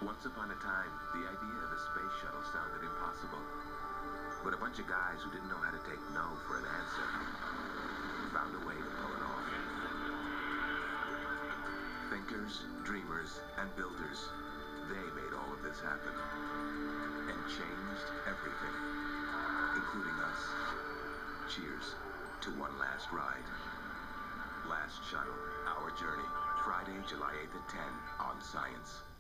Once upon a time, the idea of a space shuttle sounded impossible. But a bunch of guys who didn't know how to take no for an answer found a way to pull it off. Thinkers, dreamers, and builders, they made all of this happen. And changed everything, including us. Cheers to one last ride. Last Shuttle, Our Journey, Friday, July 8th at 10 on Science.